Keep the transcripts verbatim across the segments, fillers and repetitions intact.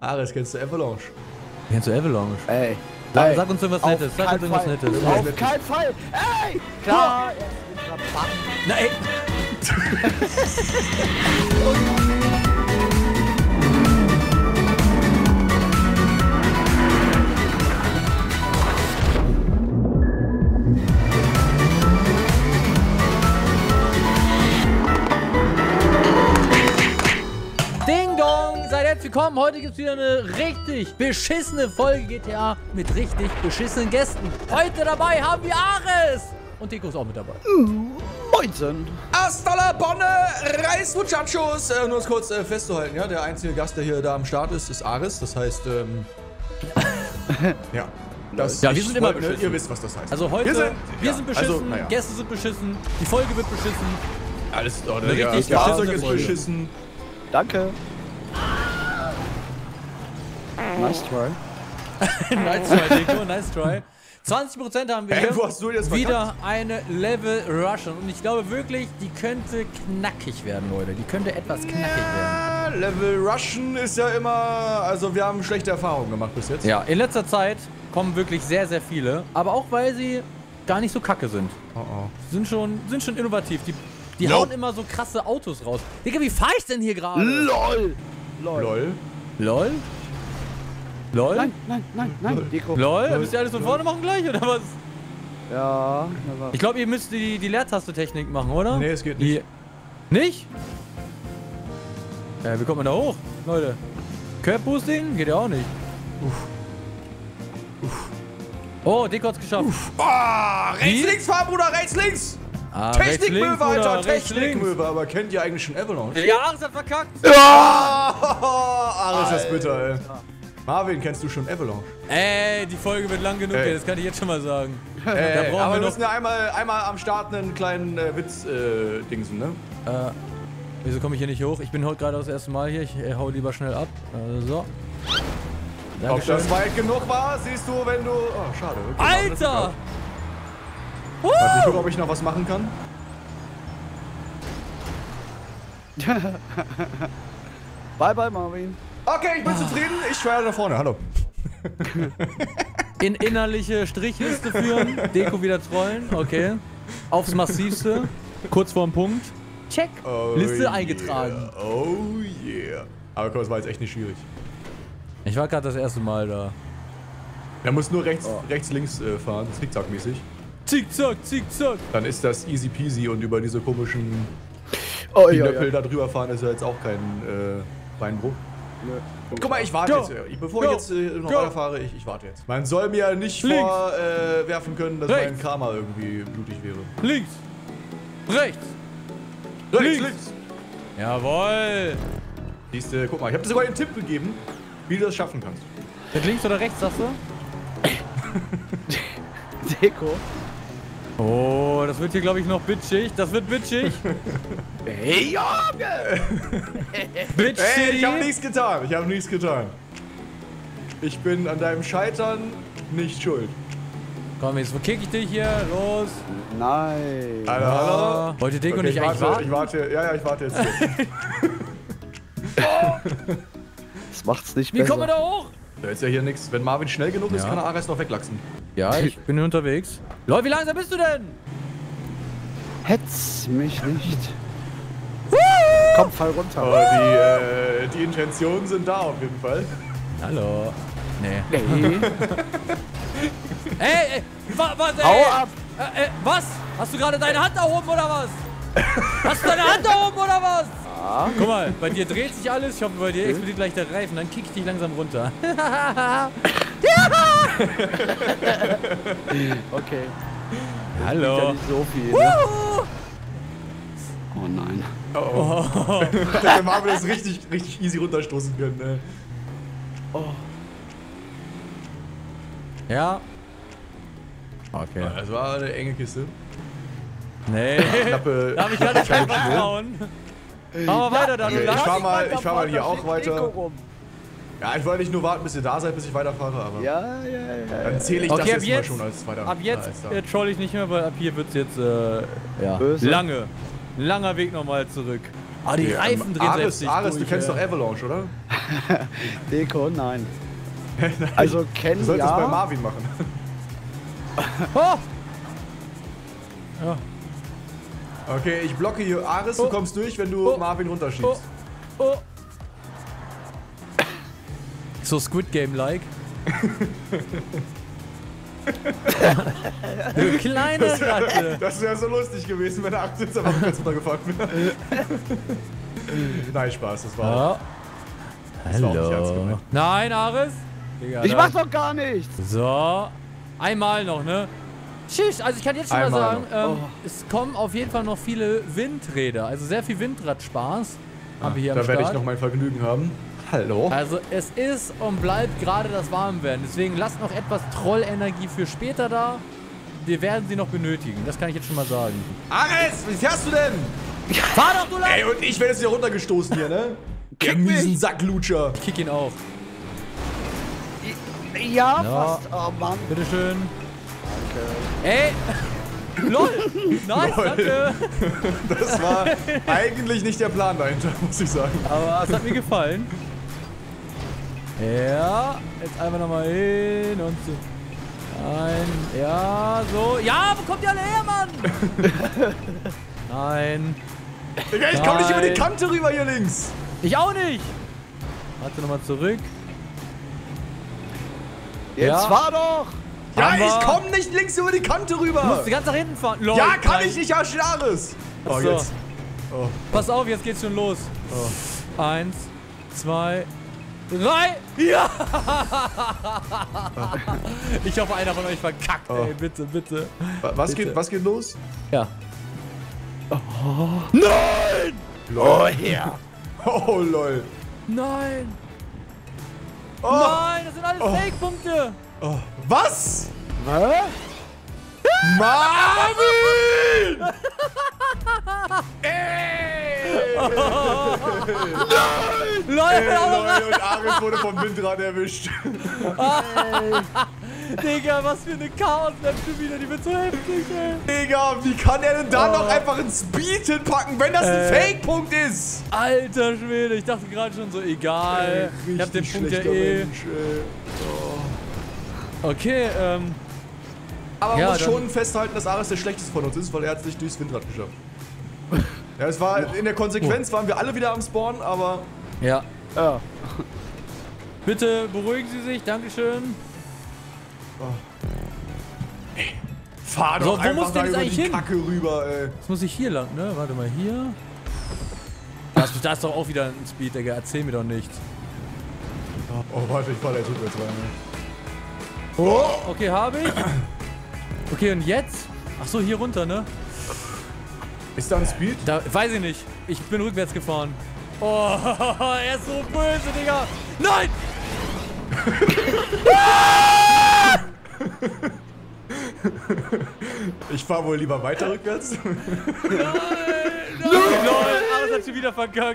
Ares, kennst du Avalanche? Kennst du Avalanche? Ey. Sag, Ey. sag uns irgendwas Nettes, sag uns irgendwas Nettes. Auf keinen Fall! Ey! Klar! Na ey! Ding Dong! Seid herzlich willkommen. Heute gibt es wieder eine richtig beschissene Folge G T A mit richtig beschissenen Gästen. Heute dabei haben wir Ares! Und Deko ist auch mit dabei. Moinsen! Hasta la Bonne, Reis Muchachos! Äh, nur das kurz äh, festzuhalten, ja, der einzige Gast, der hier da am Start ist, ist Ares. Das heißt, ähm... ja. Das Ja, wir sind immer wollte, beschissen. Ihr wisst, was das heißt. Also heute, wir wir sind, sind, ja, beschissen, also, naja. Gäste sind beschissen, die Folge wird beschissen. Alles in Ordnung. Eine Ja, richtig das Fahrzeug beschissene ist Folge. beschissen. Danke. Nice try. Nice try, Deko, nice try. zwanzig Prozent haben wir Hä, hier. wo hast du jetzt wieder eine Level Russian. Und ich glaube wirklich, die könnte knackig werden, Leute. Die könnte etwas knackig werden. Ja, Level Russian ist ja immer... Also wir haben schlechte Erfahrungen gemacht bis jetzt. Ja, in letzter Zeit kommen wirklich sehr, sehr viele. Aber auch, weil sie gar nicht so kacke sind. Oh oh. Sind schon, sind schon innovativ. Die, die Nope. hauen immer so krasse Autos raus. Digga, wie fahr ich denn hier gerade? LOL! LOL. Lol. LOL? LOL? Nein, nein, nein, nein. Deko. LOL? Müsst ihr alles von vorne machen gleich, oder was? Ja, na was. Ich glaube, ihr müsst die, die Leertaste-Technik machen, oder? Nee, es geht nicht. Die, nicht? Ja, wie kommt man da hoch, Leute? Curb-Boosting? Geht ja auch nicht. Uff. Uff. Oh, Deko hat's geschafft. Oh, rechts, Wie? links, fahr, Bruder, rechts, links! Ah, rechts, links, Technikmöwe, Bruder, Alter, rechts, links. Technikmöwe, aber kennt ihr eigentlich schon Avalanche? Ja, Ares hat verkackt. Ja! Alles das bitter, ey. Marvin, kennst du schon Avalanche? Ey, die Folge wird lang genug, Ey. ey, das kann ich jetzt schon mal sagen. Ey, Da ey, brauchen aber wir wir noch- müssen ja einmal, einmal am Start einen kleinen äh, Witz äh, dingsen, ne? Äh, wieso komme ich hier nicht hoch? Ich bin heute gerade das erste Mal hier, ich äh, hau lieber schnell ab. Äh, so. Ob Dankeschön. das weit genug war, siehst du, wenn du... Oh, schade. Okay, Alter! Warte, ich gucke, ob ich noch was machen kann. Bye, bye, Marvin. Okay, ich bin zufrieden. Ich schwöre nach vorne. Hallo. In innerliche Strichliste führen, Deko wieder trollen, okay. Aufs Massivste, kurz vorm Punkt. Check. Oh, Liste yeah. eingetragen. Oh yeah. Aber komm, das war jetzt echt nicht schwierig. Ich war gerade das erste Mal da. Er muss nur rechts, Oh. rechts links äh, fahren, zickzackmäßig. Zickzack, zickzack. Dann ist das easy peasy und über diese komischen Oh, Knöppel da drüber fahren ist ja jetzt auch kein äh, Beinbruch. Guck mal, ich warte Go. jetzt. äh, Ich, bevor Go. ich jetzt äh, noch Go. weiterfahre, ich, ich warte jetzt. Man soll mir nicht Links. vorwerfen äh, werfen können, dass Rechts. mein Karma irgendwie blutig wäre. Links. Rechts. Rechts, Links. links. Jawohl. Siehste, guck mal, ich habe dir sogar einen Tipp gegeben, wie du das schaffen kannst. Mit links oder rechts, sagst du? Deko. Oh, das wird hier, glaube ich, noch bitchig. Das wird bitchig. Hey, Junge! Bitch Ey, ich habe City. nichts getan. Ich habe nichts getan. Ich bin an deinem Scheitern nicht schuld. Komm, jetzt kick ich dich hier. Los. Nein. Hallo, hallo. Wollte Deko Okay, nicht ich eigentlich warte, warten? ich warte, ja, ja, ich warte jetzt hier. Das macht's nicht Wie besser. kommen wir da hoch? Da ist ja hier nichts. Wenn Marvin schnell genug ist, Ja. kann er Ares noch weglachsen. Ja, ich bin hier unterwegs. Leute, wie langsam bist du denn? Hetz mich nicht. Komm, fall runter. Aber die, äh, die Intentionen sind da auf jeden Fall. Hallo. Nee. Nee. Ey, ey, wa, was, ey, Hau ab. Äh, äh, was? Hast du gerade deine Hand erhoben oder was? Hast du deine Hand erhoben oder was? Ja. Guck mal, bei dir dreht sich alles. Ich hoffe, bei dir explodiert gleich der Reifen. Dann kick ich dich langsam runter. Okay. Hallo. Ja, nicht so viel. Ne? Oh nein. Oh, oh. Der Marvin das richtig, richtig easy runterstoßen können, ne? Oh. Ja. Okay. Das war eine enge Kiste. Nee. Knappe, Da hab ich gar nicht knappe mehr Schnur. vertrauen. Machen wir weiter dann. Okay, oder? ich fahr mal, ich fahr mal hier Da auch steht weiter. Deko rum. Ja, ich wollte nicht nur warten, bis ihr da seid, bis ich weiterfahre, aber Ja, ja, ja. dann zähle ich Okay, das ab jetzt, jetzt- mal schon als weiter. Ab jetzt als da. äh, troll ich nicht mehr, weil ab hier wird's jetzt äh, ja, Böse. lange. Langer Weg nochmal zurück. Ah, die Okay, Reifen ähm, drehen Ares, sich Ares, durch, du kennst äh. doch Avalanche, oder? Deko, nein. Also Ken, Du solltest ja. es bei Marvin machen. Oh! Ja. Okay, ich blocke hier Aris, du Oh. kommst durch, wenn du Oh. Marvin runterschiebst. Oh! Oh! So Squid Game-like. Du kleine Ratte. Das wäre so lustig gewesen, wenn der Aktien einfach ganz runtergefahren wäre. Nein, Spaß, das war auch, Ja. das war auch nicht ernst gemeint. Nein, Aris. Digga, Ich da- mach doch gar nichts. So. Einmal noch, ne? Tschüss. Also ich kann jetzt schon mal Einmal sagen, noch. ähm, es kommen auf jeden Fall noch viele Windräder. Also sehr viel Windradspaß haben wir hier am Da werde ich Start. noch mein Vergnügen haben. Hallo? Also es ist und bleibt gerade das Warmwerden. Deswegen lasst noch etwas Trollenergie für später da. Wir werden sie noch benötigen. Das kann ich jetzt schon mal sagen. Aris, wie fährst du denn? Fahr doch, du lang! Ey, und ich werde jetzt hier runtergestoßen hier, ne? Der Kick mich. miesen Sacklutscher. Ich kick ihn auch. Ja, Ja. fast. Oh Mann. Bitteschön. Ey! LOL! Nice, Lol. danke! Das war eigentlich nicht der Plan dahinter, muss ich sagen. Aber es hat mir gefallen. Ja, jetzt einfach nochmal hin und so. Ein, ja, so. Ja, wo kommt ihr alle her, Mann? Nein. Digga, ich komm nicht über die Nein. Kante rüber hier links. Ich auch nicht. Warte nochmal zurück. Jetzt Ja. fahr doch. Ja, Haben wir. ich komm nicht links über die Kante Du rüber. musst ganz nach hinten fahren. Lol, Ja, kann nein. ich nicht, Herr Aris. Oh, so. jetzt. Oh. Pass auf, jetzt geht's schon los. Eins, zwei, drei. Ja! Ich hoffe, einer von euch verkackt, Oh. ey. Bitte, bitte. Wa- Was Bitte. geht, was geht los? Ja. Oh, ja. Oh, lol. Nein! Oh, Nein, das sind alles Oh. Fake-Punkte! oh. Was? Was? Marvin! Ey! Leute, Ey, aber Leute, und Aris wurde vom Windrad erwischt. Digga, was für eine Chaos-Map schon wieder, die wird so heftig, ey. Digga, wie kann er denn da Oh. noch einfach einen Speed hinpacken, wenn das ein Äh. Fake-Punkt ist? Alter Schwede, ich dachte gerade schon so, egal. ich hab den Richtig Punkt ja schlechter eh. Mensch, ey. Okay, ähm, Aber man Ja, muss dann- schon festhalten, dass Aris der schlechteste von uns ist, weil er hat es nicht durchs Windrad geschafft. Ja, es war, in der Konsequenz waren wir alle wieder am Spawn, aber ja. Ja. Bitte beruhigen Sie sich, Dankeschön. fahr So, doch wo einfach muss denn da jetzt über eigentlich die hin? Kacke rüber, ey. Jetzt muss ich hier lang, ne? Warte mal, hier. Da ist, da ist doch auch wieder ein Speed, Digga. Erzähl mir doch nichts. Oh, warte, ich fahr da jetzt rückwärts rein, ey. Oh, okay, habe ich. Okay, und jetzt? Ach so, hier runter, ne? Ist da ein Speed? Da, weiß ich nicht. Ich bin rückwärts gefahren. Oh, er ist so böse, Digga. Nein! Ich fahr wohl lieber weiter rückwärts. Nein! Lol, Aris hat schon wieder verkackt.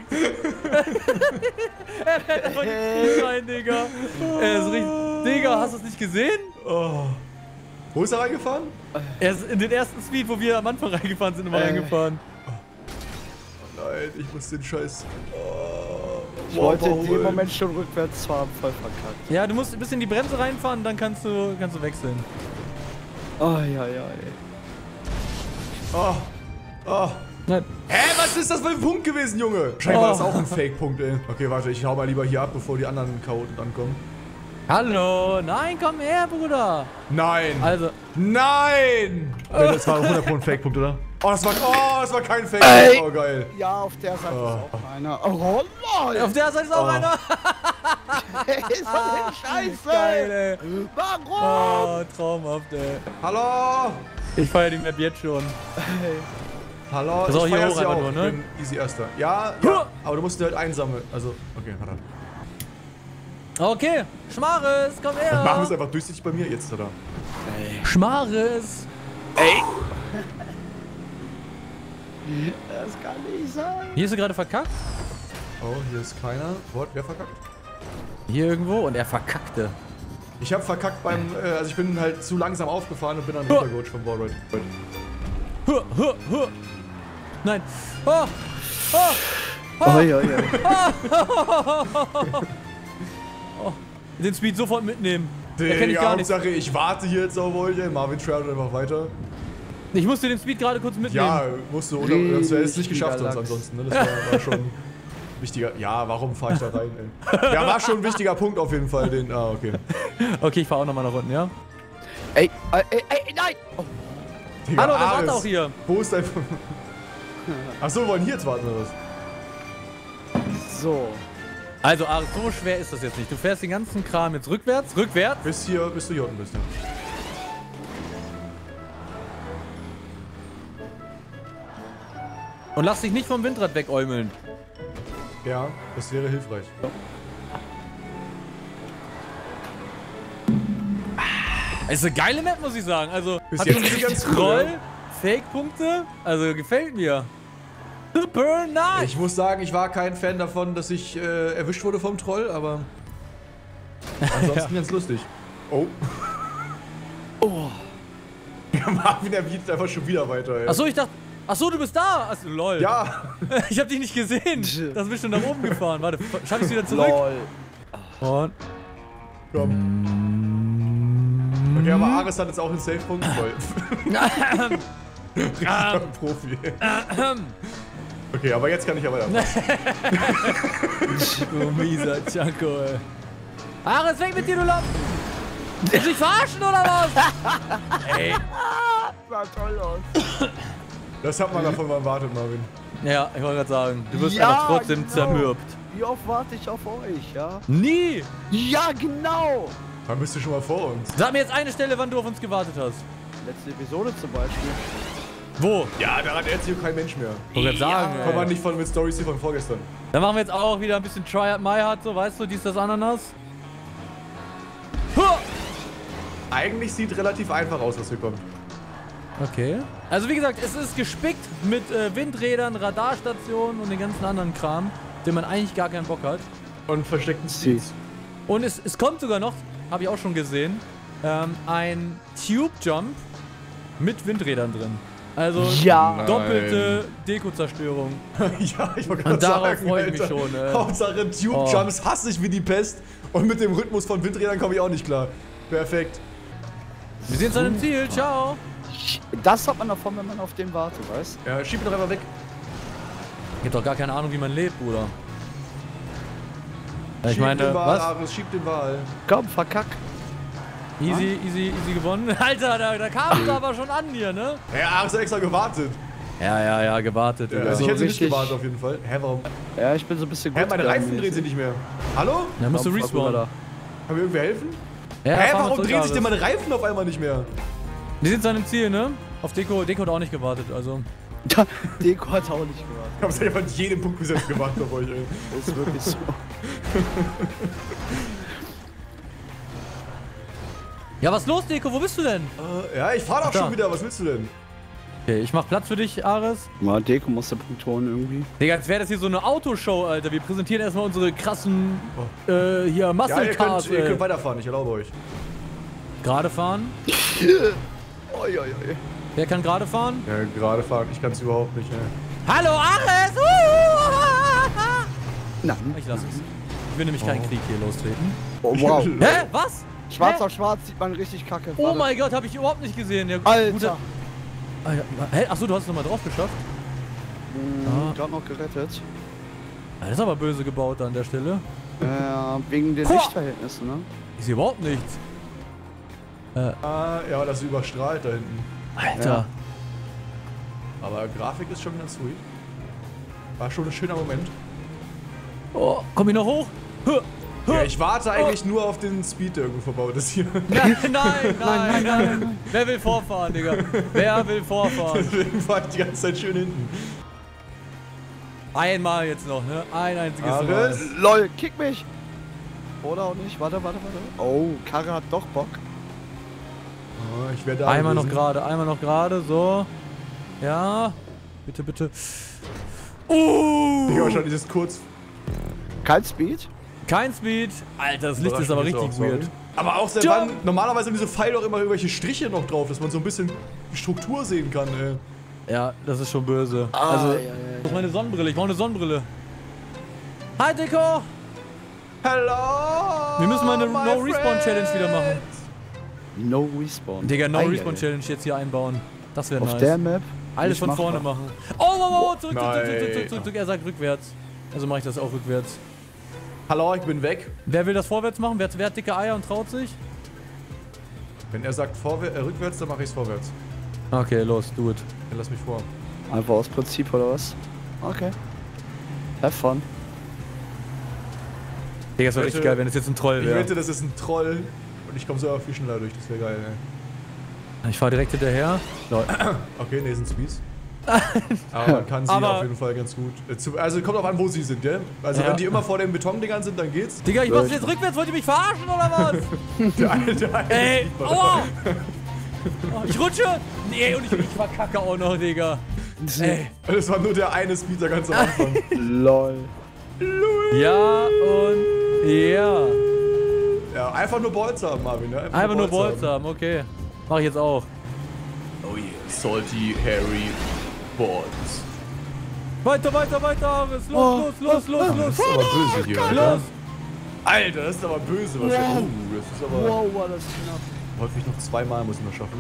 Er fährt einfach in den Spiel rein, Digga. Er ist richtig... Digga, hast du es nicht gesehen? Oh. Wo ist er reingefahren? Er ist in den ersten Speed, wo wir am Anfang reingefahren sind, immer Äh. reingefahren. Nein, ich muss den Scheiß. Oh, Ich wollte in dem holen. Moment schon rückwärts fahren, voll verkackt. Ja, du musst ein bisschen in die Bremse reinfahren, dann kannst du, kannst du wechseln. Oh, ja, ja, ey. Oh. Oh. Nein. Hä, was ist das für ein Punkt gewesen, Junge? Scheinbar war das Oh. auch ein Fake-Punkt, ey. Okay, warte, ich hau mal lieber hier ab, bevor die anderen Chaoten ankommen. Hallo, nein, komm her, Bruder. Nein! Also, Nein! Das war hundert Pro ein Fake-Punkt, oder? Oh, das war, oh, das war kein Ey. Fake-Punkt. Oh, geil. Ja, auf der Seite Oh. ist auch einer. Oh, lol. auf der Seite ist auch Oh. einer. ist das denn Scheiße? Geil, ey. Warum? Oh, traumhaft, ey. Hallo! Ich feier die Map jetzt schon. Hallo, Das ist auch ich hier feier's hoch ja einfach auch. nur, ne? Ich bin easy Erster. Ja, Huh. ja, aber du musst dir halt einsammeln. Also, okay, warte. Okay, Schmares, komm Machen wir es her. einfach durchsichtig bei mir jetzt, oder? Schmares. Das kann nicht sein. Hier ist er gerade verkackt. Oh, hier ist keiner. Wort, wer verkackt? Hier irgendwo und er verkackte. Ich hab verkackt beim, äh, also ich bin halt zu langsam aufgefahren und bin dann Huh. runtergerutscht vom Wallride. Huh, huh, huh. Nein. Oh, oh. Oh, ja, ja. den Speed sofort mitnehmen. Der kenne ich gar nicht. Hauptsache, ich warte hier jetzt auf euch, ey. Marvin traut einfach weiter. Ich musste den Speed gerade kurz mitnehmen. Ja, musst du, oder? Sonst hättest es nicht geschafft sonst ansonsten, ne? Das war, war schon ein wichtiger. Ja, warum fahre ich da rein, ey? Ja, war schon ein wichtiger Punkt auf jeden Fall, den. Ah, okay. Okay, ich fahre auch nochmal nach unten, ja? Ey, ey, ey, ey nein! Oh. Digga, Hallo, das Ares, war's auch hier. Wo ist dein. Achso, wir wollen hier jetzt warten, oder was? So. Also, Ares, so schwer ist das jetzt nicht. Du fährst den ganzen Kram jetzt rückwärts, rückwärts. Bis hier, bis du hier unten bist, ja. Und lass dich nicht vom Windrad wegäumeln. Ja, das wäre hilfreich. Es ist eine geile Map, muss ich sagen. Also, Bis hat jetzt schon ist sie richtig ganz cool, Troll, ja. Fake-Punkte. Also, gefällt mir. Super nice. Ich muss sagen, ich war kein Fan davon, dass ich äh, erwischt wurde vom Troll, aber ansonsten ganz lustig. Oh. Oh. Ja, Marvin, der bietet einfach schon wieder weiter, ey. Achso, ich dachte. Achso, du bist da. Achso, lol. Ja. Ich hab dich nicht gesehen. Das bist schon nach oben gefahren. Warte, schaff ich's wieder zurück? Lol. Und. Komm. Okay, aber Ares hat jetzt auch einen Safe-Punkt. Voll. Richtiger Profi. Okay, aber jetzt kann ich ja weiterfahren. Du mieser Chanko, ey. Ares, weg mit dir, du Lamm! Willst du dich verarschen, oder was? Ey. Sah toll aus. Das hat man davon mal erwartet, Marvin. Ja, ich wollte gerade sagen, du wirst Ja, einfach trotzdem genau. zermürbt. Wie oft warte ich auf euch, ja? Nie! Ja, genau! Dann bist du schon mal vor uns. Sag mir jetzt eine Stelle, wann du auf uns gewartet hast. Letzte Episode zum Beispiel. Wo? Ja, daran erzählt kein Mensch mehr. Ich wollte gerade sagen, Komm mal ey. nicht von mit Stories hier von vorgestern. Dann machen wir jetzt auch wieder ein bisschen Tryhard Myhard, so, weißt du, dies, das, Ananas. Huh! Eigentlich sieht relativ einfach aus, was hier kommt. Okay. Also wie gesagt, es ist gespickt mit äh, Windrädern, Radarstationen und den ganzen anderen Kram, den man eigentlich gar keinen Bock hat. Und versteckten Seeds. Und es, es kommt sogar noch, habe ich auch schon gesehen, ähm, ein Tube Jump mit Windrädern drin. Also Ja. doppelte Deko-Zerstörung. Ja, ich wollte gerade Und darauf sagen, freue ich mich Alter. schon, ey. Hauptsache Tube-Jumps hasse ich wie die Pest. Und mit dem Rhythmus von Windrädern komme ich auch nicht klar. Perfekt. Wir sehen uns dann im Ziel, ciao. Das hat man davon, wenn man auf den wartet, weißt Ja, schieb ihn doch einfach weg. Ich hab doch gar keine Ahnung, wie man lebt, Bruder. Ich Schieb meine, den Wal, was? Ares, schieb den Wal. du? Komm, verkack. Easy, easy, easy gewonnen. Alter, da, da kam es aber schon an hier, ne? Ja, Ares hat extra gewartet. Ja, ja, ja, gewartet. Ja, Digga. also ich hätte nicht richtig. gewartet auf jeden Fall. Hä, warum? Ja, ich bin so ein bisschen gut. Hä, meine Reifen drehen sich nicht mehr. Hallo? Da musst du Komm, fahr respawnen. rüber Kann mir irgendwer helfen? Ja, Hä, fahren wir warum zurück, drehen sich denn Ares. meine Reifen auf einmal nicht mehr? Wir sind dann im Ziel, ne? Auf Deko. Deko hat auch nicht gewartet, also. da. Deko hat auch nicht gewartet. Ich hab's einfach an jedem Punkt bis jetzt gemacht auf euch, ey. Das ist wirklich so. Ja, was los, Deko? Wo bist du denn? Äh, ja, ich fahr doch Ach, da. schon wieder. Was willst du denn? Okay, ich mach Platz für dich, Ares. Mal Deko musste Punktoren irgendwie. Digga, als wäre das hier so eine Autoshow, Alter. Wir präsentieren erstmal unsere krassen, äh, hier, Ja, Muscle ihr Cars, könnt, ihr ey. könnt weiterfahren. Ich erlaube euch. Gerade fahren? Oi, oi, oi. Wer kann gerade fahren? Ja, gerade fahren. Ich kann's überhaupt nicht, ey. Hallo, Ares! Uh! Nein. Ich lass es. Ich will nämlich keinen Krieg hier lostreten. Oh, wow. Hä? Was? Schwarz Hä? auf schwarz sieht man richtig kacke. Oh Warte. mein Gott, habe ich überhaupt nicht gesehen. Ja, Alter. guter- Ah, ja. Hä? Achso, du hast es nochmal drauf geschafft? Mhm, Gerade noch gerettet. Ah, das ist aber böse gebaut da an der Stelle. Äh, wegen den Boah. Lichtverhältnissen, ne? Ich sehe überhaupt nichts. Ah, ja, das überstrahlt da hinten. Alter. Ja. Aber Grafik ist schon ganz sweet. War schon ein schöner Moment. Oh, komm ich noch hoch? Huh. Ja, ich warte eigentlich nur auf den Speed, der irgendwo verbaut ist hier. Nein, nein, nein, nein. Wer will vorfahren, Digga? Wer will vorfahren? Deswegen fahre ich die ganze Zeit schön hinten. Einmal jetzt noch, ne? Ein einziges Mal. Ares? LOL, kick mich! Oder auch nicht? Warte, warte, warte. Oh, Karre hat doch Bock. Oh, ich werde da Einmal noch gewesen. gerade, einmal noch gerade, so. Ja. Bitte, bitte. Uh! Ich wahrscheinlich dieses kurz. Kein Speed? Kein Speed. Alter, das Licht ist aber Überrascht mich richtig jetzt auch, weird. sorry. Aber auch seit Jump! wann? Normalerweise haben diese Pfeile doch immer irgendwelche Striche noch drauf, dass man so ein bisschen die Struktur sehen kann, ey. Ja, das ist schon böse. Ah, also, ja, ja, das ist meine Sonnenbrille. Ich brauche eine Sonnenbrille. Hi, Deko! Hello! Wir müssen mal eine my No-Respawn-Challenge wieder machen. friends. No Respawn. Digga, Ei, No-Respawn-Challenge jetzt hier einbauen. Das wäre Auf nice. der Map? Alles Nicht von vorne machbar. machen. Oh, oh, oh, zurück, zurück, zurück, zurück, Nein. zurück, zurück, zurück. Er sagt rückwärts. Also mache ich das auch rückwärts. Hallo, ich bin weg. Wer will das vorwärts machen? Wer, wer hat dicke Eier und traut sich? Wenn er sagt vorwär äh, rückwärts, dann mache ich es vorwärts. Okay, los, do it. Dann lass mich vor. Einfach aus Prinzip oder was? Okay. Have fun. Digga, das wäre Wette- richtig geil, wenn es jetzt ein Troll Ich wäre. wette, das ist ein Troll. Und ich komme so viel schneller durch. Das wäre geil, ey. Ich fahre direkt hinterher. Lol. Okay, nee, sind Speeds. Aber man kann sie Aber- auf jeden Fall ganz gut. äh, zu- Also kommt drauf an, wo sie sind, gell? Also Ja. wenn die immer vor den Betondingern sind, dann geht's. Digga, ich mach's jetzt rückwärts. Wollt ihr mich verarschen oder was? Der eine, der eine Ey, ist nicht aua! Oh, ich rutsche! Nee, und ich, ich verkacke auch noch, Digga. Ey. Das war nur der eine Speeder ganz am Anfang. Lol. Ja und ja. Ja, einfach nur Bolz haben, Marvin, ne? Einfach nur Bolz Bolts haben, okay. Mach ich jetzt auch. Oh yeah, salty, hairy Bolz. Weiter, weiter, weiter, Aris. Los, los, los, los, Das los. ist aber böse hier, Alter. Los! Alter, das ist aber böse, was Ja. ja. Oh, das ist aber Wow, war das knapp. häufig noch zweimal muss man schaffen.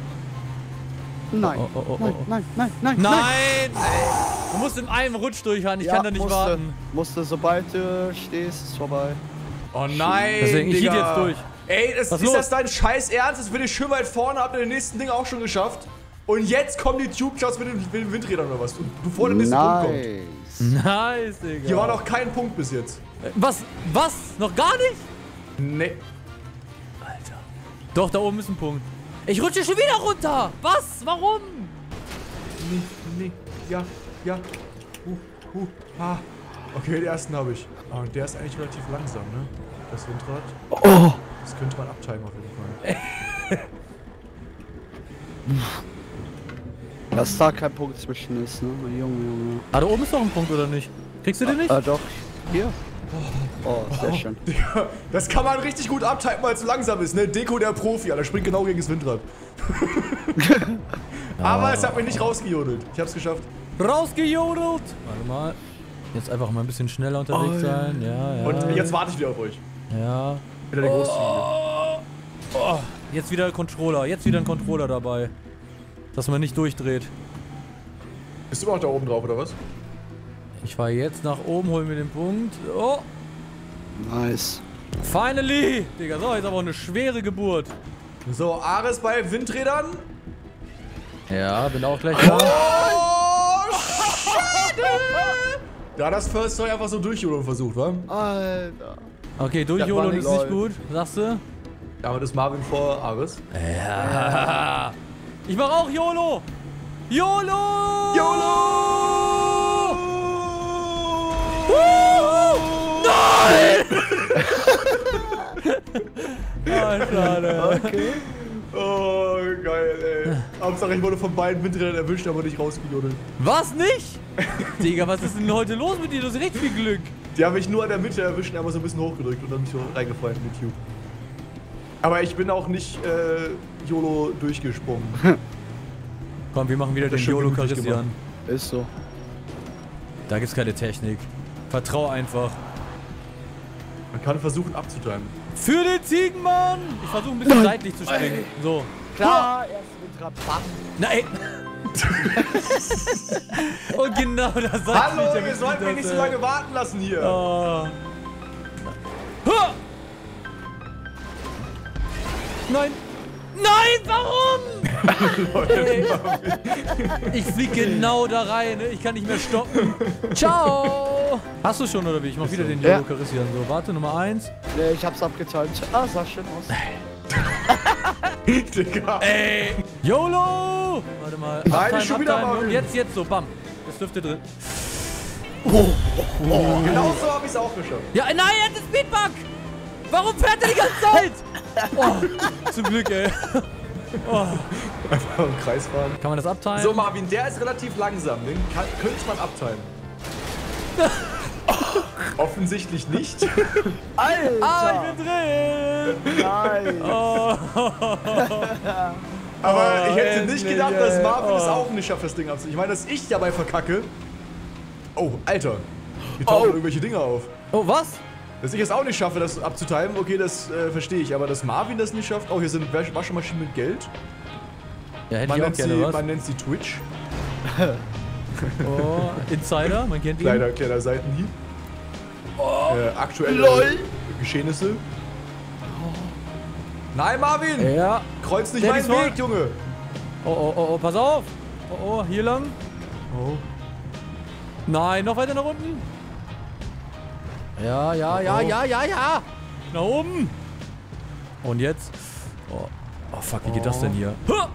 Nein. Oh, oh, oh, nein, oh. nein, nein, nein, Nein! Du musst in einem Rutsch durchfahren, ich Ja, kann da nicht musste, warten. Musste, sobald du stehst, ist vorbei. Oh nein, Deswegen, ich Digga. hielt jetzt durch. Ey, das, Was ist los? das dein scheiß Ernst? Das bin ich schön weit vorne, hab den nächsten Ding auch schon geschafft. Und jetzt kommen die Tube-Shots mit, den- mit den Windrädern oder was? Und bevor der nächste Punkt kommt. Nice. Nice, Digga. Hier war noch kein Punkt bis jetzt. Was? Was? Noch gar nicht? Nee. Alter. Doch, da oben ist ein Punkt. Ich rutsche schon wieder runter. Was? Warum? Nee, nee. Ja, ja. Uh, uh, ah. Okay, den ersten habe ich. Oh, und der ist eigentlich relativ langsam, ne? Das Windrad. Oh. Das könnte man abtimen auf jeden Fall. Dass da kein Punkt zwischen ist, ne? Junge, Junge. Ah, da oben ist doch ein Punkt, oder nicht? Kriegst du den nicht? Ah, doch. Hier. Oh, sehr schön. Digga, das kann man richtig gut abtimen, weil es so langsam ist, ne? Deko der Profi, Alter. Springt genau gegen das Windrad. Aber es hat mich nicht rausgejodelt. Ich hab's geschafft. Rausgejodelt. Warte mal. Jetzt einfach mal ein bisschen schneller unterwegs Oh. sein. Ja, ja. Und jetzt warte ich wieder auf euch. Ja. Wieder der Großzügige. Oh. Oh. Jetzt wieder Controller. Jetzt wieder ein Controller dabei. Dass man nicht durchdreht. Bist du immer noch da oben drauf, oder was? Ich fahre jetzt nach oben, hol mir den Punkt. Oh. Nice. Finally. Digga, so, jetzt aber auch eine schwere Geburt. So, Ares bei Windrädern. Ja, bin auch gleich da. Oh, schade! Da hat das First Toy einfach so durchjodeln versucht, wa? Alter. Okay, Das war durchjodeln nicht ist nicht lol. gut, sagst du? Damit ist Marvin vor Ares. Ja. Ich mach auch YOLO! YOLO! YOLO! Ah, schade. Okay. Oh, geil, ey. Hauptsache ich wurde von beiden Windrädern erwischt, aber nicht rausgejodelt. Was nicht? Digga, was ist denn heute los mit dir? Du hast richtig viel Glück. Die haben mich nur an der Mitte erwischt und einmal so ein bisschen hochgedrückt und dann mich so reingefallen in die Tube. Aber ich bin auch nicht äh, YOLO durchgesprungen. Komm, wir machen wieder Das den ist schon YOLO gemütlich Christian. Ist so. Da gibt's keine Technik. Vertrau einfach. Man kann versuchen abzutimen. Für den Ziegenmann! Ich versuche ein bisschen seitlich zu springen. So. Klar, erst Windrad. Bam. Nein! Und genau das sagt Hallo, ihr sollt mich nicht so lange warten lassen hier. Oh. Huh! Nein! Nein, warum? Ey. Ich flieg genau da rein, ne? Ich kann nicht mehr stoppen. Ciao! Hast du schon oder wie? Ich mach wieder den Ja. YOLO Christian. So, warte, Nummer eins. Nee, ich hab's abgetimt. Ah, sah schön aus. Digga. Ey! YOLO! Warte mal. Nein, Uptime, schon wieder Uptime. mal. Und jetzt, jetzt so, bam. Das dürfte drin. Oh, genau so hab ich's auch geschafft. Ja, nein, er hat den Speedbug! Warum fährt er die ganze Zeit? Oh, zum Glück, ey. Oh. Einfach im Kreis fahren. Kann man das abteilen? So, Marvin, der ist relativ langsam. Den kann, könnte man abtimen. Offensichtlich nicht. Alter! Ah, ich bin drin! Nein! Oh. Aber ich hätte endlich, nicht gedacht, dass ey. Marvin es Oh. auch nicht schafft, das Ding abzuziehen. Ich meine, dass ich dabei verkacke. Oh, Alter. Hier tauchen Oh. irgendwelche Dinge auf. Oh, was? Dass ich es auch nicht schaffe, das abzutimen, okay, das äh, verstehe ich. Aber dass Marvin das nicht schafft, oh, hier sind Wasch Waschmaschinen mit Geld. Ja, hätte Man ich auch nennt, gerne sie, was. man nennt sie Twitch. Oh, Insider, man kennt ihn. Kleiner, kleiner Seitenhieb. Oh, äh, aktuelle lol. Geschehnisse. Nein, Marvin! Ja. Kreuz nicht Daddy's meinen Fault. Weg, Junge! Oh, oh, oh, oh, pass auf. Oh, oh, hier lang. Oh. Nein, noch weiter nach unten. Ja, ja, ja, Oh. ja, ja, ja. Nach oben. Und jetzt? Oh, oh fuck, wie geht das denn hier? Huh!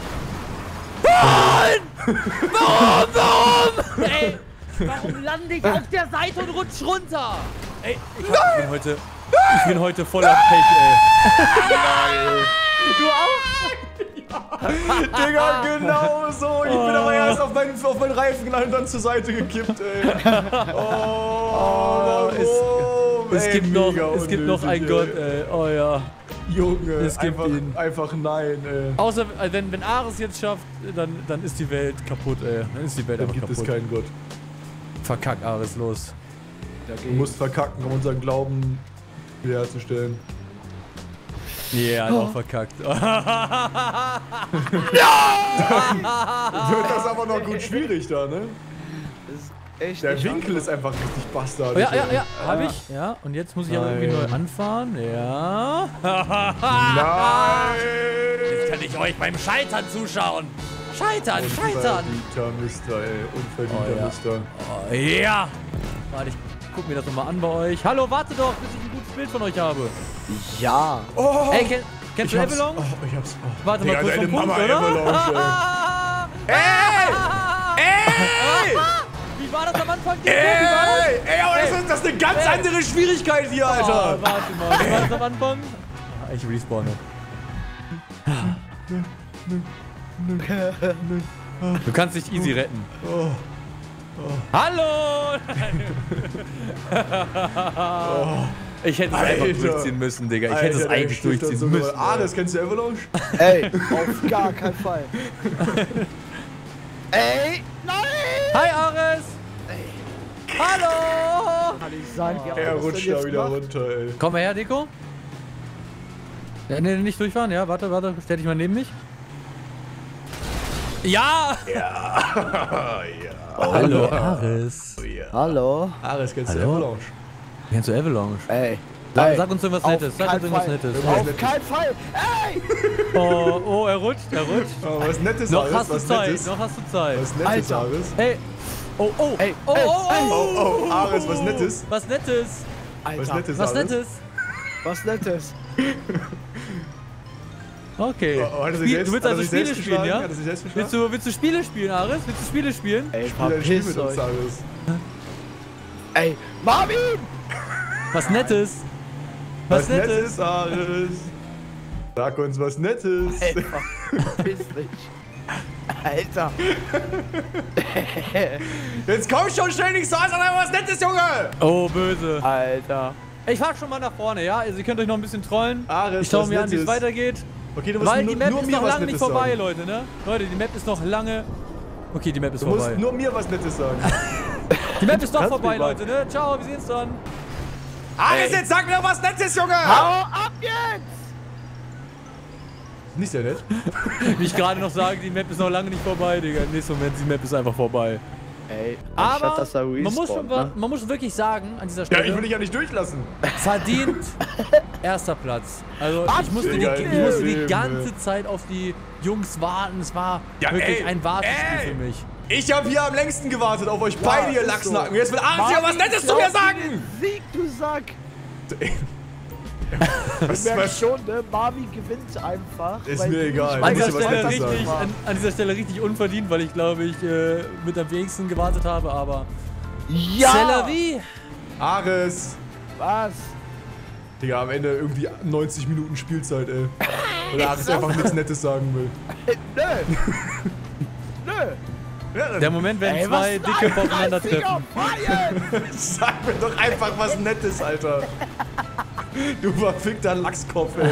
Nein! Warum, warum? Ey, warum lande ich auf der Seite und rutsch runter? Ey, ich, hab, ich bin heute, ich bin heute voller Pech, ey. Du auch? Digga, genau so! Ich bin aber erst auf meinen, auf meinen Reifen und dann zur Seite gekippt, ey. Oh, warum? Es Ey, gibt noch, mega es gibt noch einen unnötig, Gott, ey. Oh ja. Junge, Es gibt einfach, ihn. einfach nein, ey. Außer, äh, wenn, wenn Ares jetzt schafft, dann, dann ist die Welt kaputt, ey. Dann ist die Welt Dann einfach gibt es kaputt. keinen Gott. Verkack Ares, los. Du musst verkacken, um unseren Glauben wiederherzustellen. Ja, yeah, hat auch verkackt. Wird das aber noch gut schwierig da, ne? Das ist echt Der nicht Winkel einfach. ist einfach richtig bastard. Ja, ja, ja, hab ich. Ja, und jetzt muss ich aber irgendwie Nein. neu anfahren. Ja. Nein! Jetzt kann ich euch beim Scheitern zuschauen. Scheitern, scheitern. Unverdienter Mister, ey. Unverdienter Oh, ja. Mister. Oh, ja. Warte, ich guck mir das nochmal an bei euch. Hallo, warte doch, bis ich ein gutes Bild von euch habe. Ja. Oh! Ey, kenn, kennst du hab's- Avalanche? Oh, ich hab's. Oh. Warte mal Digga, kurz deine vom Punkt, Mama oder? Avalanche, ey. Ey! Wie war das am Anfang? Wie war das? Ey! Ey, aber das ist, das ist eine ganz Ey. andere Schwierigkeit hier, Oh, Alter! warte mal, wie war das am Anfang? Ah, ich respawne. Du kannst dich easy retten. Oh. Hallo! Ich hätte es einfach Alter. durchziehen müssen, Digga. Ich Alter, hätte es der eigentlich Stift hat durchziehen so müssen. gemacht. Ah, das kennst du Avalanche? Ey, auf gar keinen Fall. Ey, nein! Hi, Ares! Hallo! Kann ich sagen, wie Er hat das rutscht denn da jetzt wieder gemacht? runter, ey. Komm mal her, Deko. Ja, nee, nicht durchfahren. Ja, warte, warte. Stell dich mal neben mich. Ja! Ja. Hallo, Ares. Oh, ja. Hallo? Ares, kennst du Hallo? Avalanche? Kennst du Avalanche? Ey. Sag, Ey, sag uns irgendwas auf Nettes. Sag uns keinen irgendwas Fall. Nettes. Auf Auf keinen Fall! Ey! Oh, oh, er rutscht, er rutscht. Oh, was Nettes, Noch Ares, hast du was Zeit, Nettes. noch hast du Zeit. Was Nettes, Alter. Ares. Hey. Oh, oh. Ey, oh, ey, oh, oh. Oh, oh, Ares, was Nettes. Was Nettes. Alter, Was Nettes, Was Ares. Nettes. was Nettes. Okay. Oh, hat er sich Spiel, selbst- du willst hat er also sich Spiele selbst spielen, geschlagen? ja? Hat er sich selbst Willst geschlagen? du, willst du Spiele spielen, Ares? Willst du Spiele spielen? Ey, Spiel ein Spiel verpiss mit uns, euch. Ares. Ey, Marvin! Was Nettes. Was, Was Nettes, Nettes. Ares. Sag uns was Nettes. Ey, verpiss dich. Alter. Jetzt komm schon schnell nicht so an, sondern was Nettes, Junge! Oh, böse. Alter. Ich fahr schon mal nach vorne, ja? Also ihr könnt euch noch ein bisschen trollen. Ares, Ich schau was mir an, wie es Nettes. weitergeht. Okay, du musst Weil nur, die Map nur ist mir noch was lange nicht Nettes vorbei, sagen. Leute, ne? Leute, die Map ist noch lange... Okay, die Map ist Du vorbei. musst nur mir was Nettes sagen. Die Map ist doch Kannst vorbei, mich mal- Leute, ne? Ciao, wir sehen uns dann. Ares, jetzt sag mir was Nettes, Junge! Hau ab jetzt! Nicht sehr nett. Wie ich gerade noch sage, die Map ist noch lange nicht vorbei, Digga. Im nächsten Moment, die Map ist einfach vorbei. Ey, Aber anstatt dass er man, muss schon, respawnt, ne? man muss wirklich sagen, an dieser Ja, Stelle, ich will dich ja nicht durchlassen. verdient erster Platz. Also ich musste, die, Digga, ich musste die Leben, ganze ey. Zeit auf die Jungs warten. Es war Ja, wirklich ey, ein Wartespiel ey. für mich. Ich hab hier am längsten gewartet auf euch beide, ihr ist Lachsnacken. so. Jetzt will Ares hier was Nettes zu mir sagen! Sieg, du Sack! Was, Du merkst was? schon, ne? Marvin gewinnt einfach. Ist weil mir du egal. nicht An muss dieser, ja was Stelle Nettes richtig, sagen. an, an dieser Stelle richtig unverdient, weil ich glaube ich äh, mit am wenigsten gewartet habe, aber Ja! C'est la vie. Ares. Was? Digga, am Ende irgendwie neunzig Minuten Spielzeit, ey. Oder Ares einfach nichts Nettes sagen will. Nö! Nö! Ja, dann Der Moment, wenn Ey, zwei was Dicke aufeinandertreffen. Finger, sag mir doch einfach was Nettes, Alter. Du verfickter Lachskopf, ey.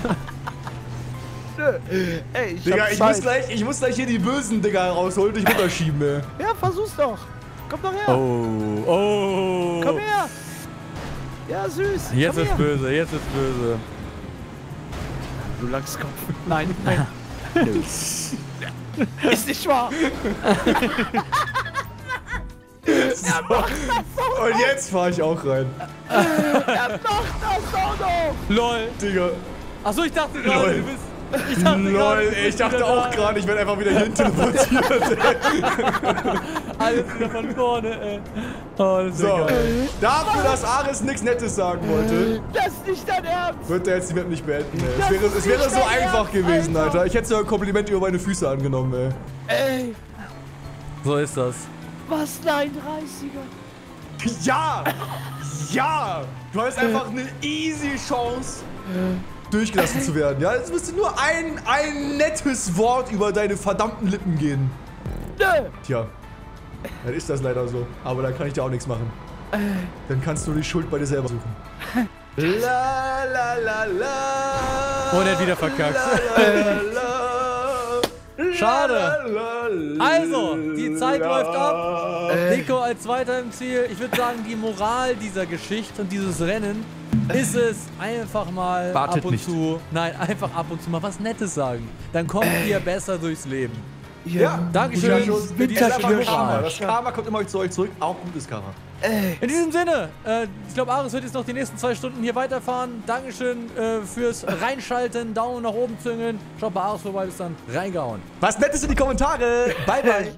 Nö! Ey, ich Digga, hab ich muss, Zeit. gleich, ich muss gleich hier die bösen Digga rausholen und dich runterschieben, ey. Ja, versuch's doch! Komm doch her! Oh, oh. Komm her! Ja, süß. Jetzt Komm ist her. böse, jetzt ist böse. Du Lachskopf. Nein, nein. Ist nicht wahr. So. Und jetzt fahre ich auch rein. Er macht das auch noch. LOL. Digga. Achso, ich dachte gerade, Lol. du bist... Ich dachte, Lol, gerade, du ey, ich bist dachte wieder auch da. gerade, ich werde einfach wieder hier teleportiert. Alles wieder von vorne, ey. Oh, das ist So, ja geil. dafür, dass Ares nichts Nettes sagen wollte, Das ist nicht dein Ernst. wird er jetzt die Map nicht beenden, ey. Es Das wäre, ist es wäre nicht so dein einfach Ernst, gewesen, Alter. Alter. Ich hätte sogar Komplimente über meine Füße angenommen, ey. Ey, So ist das. was ein einunddreißiger. Ja! Ja! Du hast einfach eine easy Chance, durchgelassen zu werden. Ja, jetzt müsste nur ein, ein nettes Wort über deine verdammten Lippen gehen. Nö. Tja, dann ist das leider so. Aber da kann ich dir auch nichts machen. Dann kannst du die Schuld bei dir selber suchen. La la la la. Oh, der hat wieder verkackt. La, la, la, Schade. la, la, la, Also, die Zeit la. läuft ab. Nico als Zweiter im Ziel. Ich würde sagen, die Moral dieser Geschichte und dieses Rennen ist es, einfach mal Wartet ab und nicht. zu, nein, einfach ab und zu mal was Nettes sagen. Dann kommt ihr besser durchs Leben. Ja, Dankeschön Schuss. für Das ist einfach diese Karma. Moral. Das Karma kommt immer zu euch zurück. Auch gutes Karma. In diesem Sinne, äh, ich glaube, Ares wird jetzt noch die nächsten zwei Stunden hier weiterfahren. Dankeschön äh, fürs Reinschalten, Daumen nach oben züngeln. Schaut bei Ares vorbei, bis dann reingehauen. Was Nettes in die Kommentare. Bye, bye.